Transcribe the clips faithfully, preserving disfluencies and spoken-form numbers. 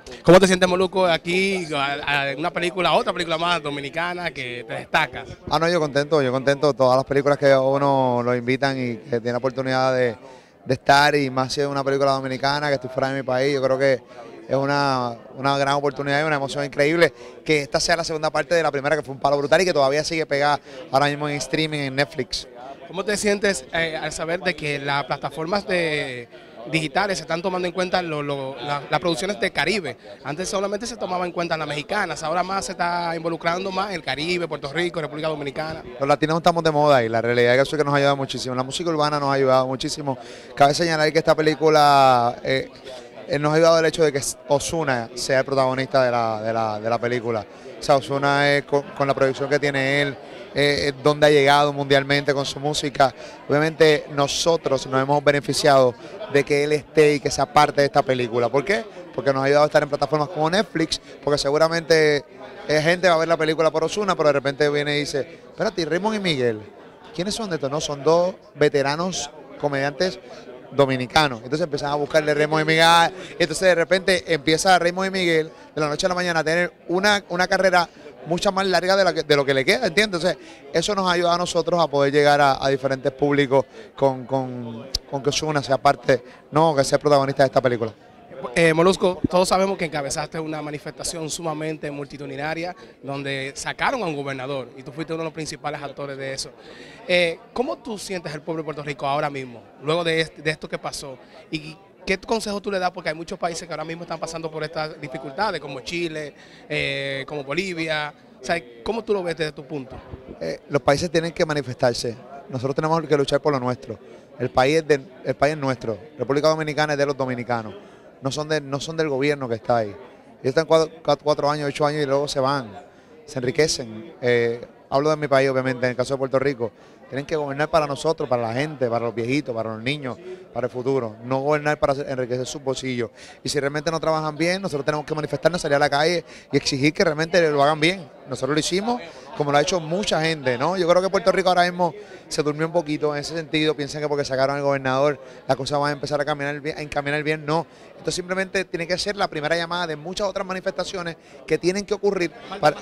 ¿Cómo te sientes, Molusco, aquí en una película, otra película más dominicana que te destacas? Ah, no, yo contento, yo contento. Todas las películas que a uno lo invitan y que tiene la oportunidad de, de estar, y más si es una película dominicana, que estoy fuera de mi país, yo creo que es una, una gran oportunidad y una emoción increíble que esta sea la segunda parte de la primera, que fue un palo brutal y que todavía sigue pegada ahora mismo en streaming, en Netflix. ¿Cómo te sientes eh, al saber de que las plataformas de digitales se están tomando en cuenta lo, lo, la, las producciones de Caribe? Antes solamente se tomaba en cuenta las mexicanas, ahora más se está involucrando más el Caribe, Puerto Rico, República Dominicana. Los latinos estamos de moda y la realidad es que eso es que nos ha ayudado muchísimo. La música urbana nos ha ayudado muchísimo. Cabe señalar que esta película eh, eh, nos ha ayudado el hecho de que Ozuna sea el protagonista de la, de la, de la película. O sea, Ozuna es con, con la producción que tiene él, eh, donde ha llegado mundialmente con su música. Obviamente nosotros nos hemos beneficiado de que él esté y que sea parte de esta película. ¿Por qué? Porque nos ha ayudado a estar en plataformas como Netflix, porque seguramente eh, gente va a ver la película por Ozuna, pero de repente viene y dice, espérate, Raymond y Miguel, ¿quiénes son de estos? No, son dos veteranos comediantes dominicanos. Entonces empiezan a buscarle Raymond y Miguel, y entonces de repente empieza Raymond y Miguel de la noche a la mañana a tener una, una carrera mucha más larga de, la que, de lo que le queda, ¿entiendes? Entonces eso nos ayuda a nosotros a poder llegar a, a diferentes públicos con, con, con que Ozuna sea parte, no, que sea protagonista de esta película. Eh, Molusco, todos sabemos que encabezaste una manifestación sumamente multitudinaria donde sacaron a un gobernador y tú fuiste uno de los principales actores de eso. Eh, ¿Cómo tú sientes el pueblo de Puerto Rico ahora mismo, luego de, este, de esto que pasó? ¿Y qué consejo tú le das? Porque hay muchos países que ahora mismo están pasando por estas dificultades, como Chile, eh, como Bolivia. O sea, ¿cómo tú lo ves desde tu punto? Eh, los países tienen que manifestarse. Nosotros tenemos que luchar por lo nuestro. El país es, de, el país es nuestro. República Dominicana es de los dominicanos. No son, de, no son del gobierno que está ahí. Ellos están cuatro, cuatro años, ocho años y luego se van, se enriquecen. Eh, hablo de mi país, obviamente, en el caso de Puerto Rico. Tienen que gobernar para nosotros, para la gente, para los viejitos, para los niños, para el futuro. No gobernar para enriquecer sus bolsillos. Y si realmente no trabajan bien, nosotros tenemos que manifestarnos, salir a la calle y exigir que realmente lo hagan bien. Nosotros lo hicimos como lo ha hecho mucha gente, ¿no? Yo creo que Puerto Rico ahora mismo se durmió un poquito en ese sentido. Piensan que porque sacaron al gobernador la cosa va a empezar a caminar bien, a encaminar bien. No. Esto simplemente tiene que ser la primera llamada de muchas otras manifestaciones que tienen que ocurrir. Para...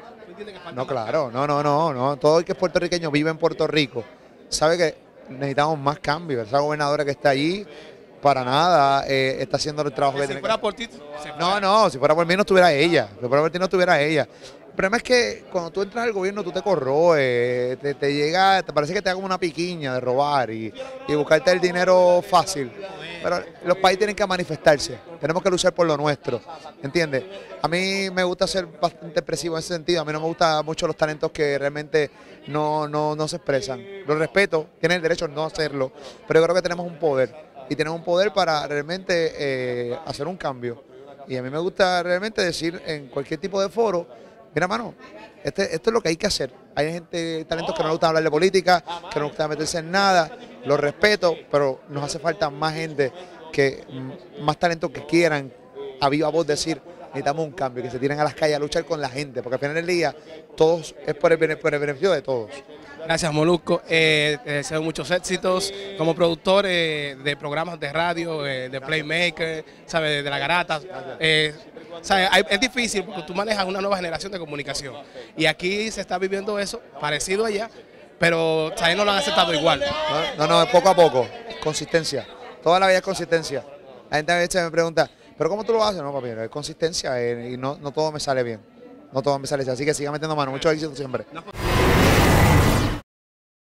No, claro, no, no, no, no. Todo el que es puertorriqueño vive en Puerto Rico sabe que necesitamos más cambios. Esa gobernadora que está allí, para nada, eh, está haciendo el trabajo que Si tiene fuera que por ti, No, no, si fuera por mí no estuviera ella. Si fuera por ti no estuviera ella. El problema es que cuando tú entras al gobierno tú te corroes, te, te llega, te parece que te da como una piquiña de robar y, y buscarte el dinero fácil. Pero los países tienen que manifestarse, tenemos que luchar por lo nuestro, ¿entiendes? A mí me gusta ser bastante expresivo en ese sentido, a mí no me gustan mucho los talentos que realmente no, no, no se expresan. Los respeto, tienen el derecho a no hacerlo, pero yo creo que tenemos un poder y tenemos un poder para realmente eh, hacer un cambio. Y a mí me gusta realmente decir en cualquier tipo de foro, mira, mano, este, esto es lo que hay que hacer. Hay gente, talentos que no les gusta hablar de política, que no les gusta meterse en nada, los respeto, pero nos hace falta más gente, que más talentos que quieran a viva voz decir, necesitamos un cambio, que se tiren a las calles a luchar con la gente, porque al final del día todos es por el, por el beneficio de todos. Gracias, Molusco. Eh, te deseo muchos éxitos como productor eh, de programas de radio, eh, de Playmaker, ¿sabes? De La Garata. Eh, ¿sabes? Es difícil porque tú manejas una nueva generación de comunicación. Y aquí se está viviendo eso, parecido allá, pero ¿sabes? No lo han aceptado igual. No, no, no, poco a poco, consistencia. Toda la vida es consistencia. La gente a veces me pregunta, ¿pero cómo tú lo haces? No, papi, es consistencia eh, y no, no todo me sale bien. No todo me sale bien. Así que siga metiendo mano. Mucho éxito siempre.